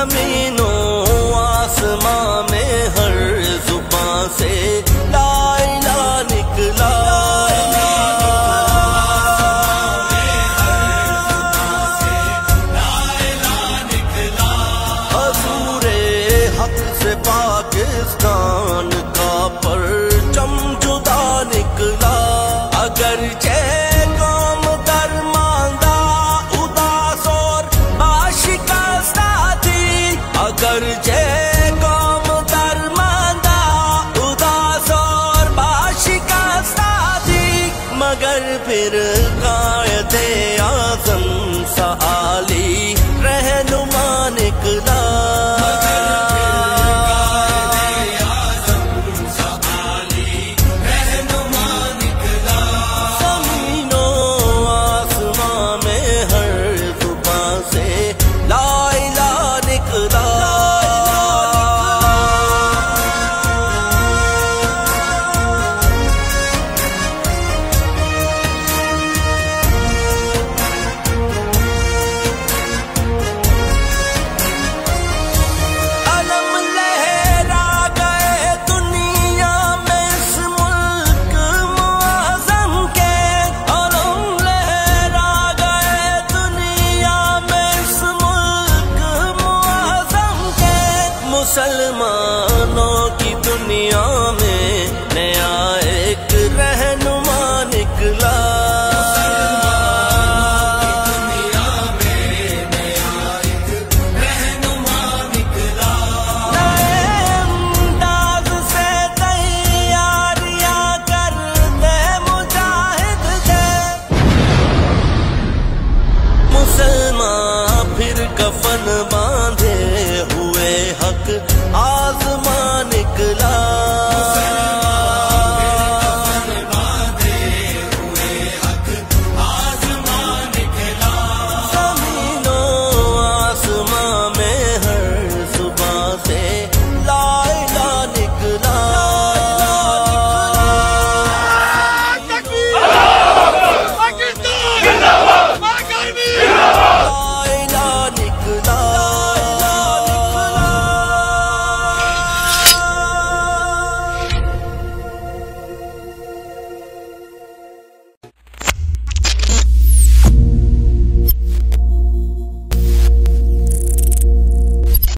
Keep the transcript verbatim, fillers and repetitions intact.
जमीनों आसमां में हर जुबां से ला इलाहा निकला। हजूरे हक से पाकिस्तान का परचम जुदा निकला। अगरचे कौम दरमांदा उदास और आशिकस्ता थी, अगरचे कौम दरमांदा उदास और आशिकस्ता थी, मगर फिर कायदे आज़म सा आली रहनुमा निकला। मुसलमान